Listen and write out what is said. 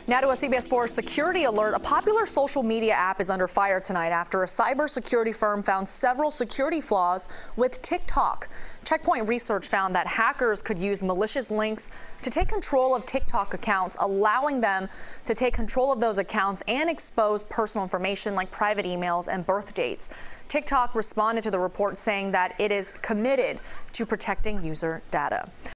Now to a CBS 4 security alert. A popular social media app is under fire tonight after a cybersecurity firm found several security flaws with TikTok. Checkpoint Research found that hackers could use malicious links to take control of TikTok accounts, allowing them to take control of those accounts and expose personal information like private emails and birth dates. TikTok responded to the report saying that it is committed to protecting user data.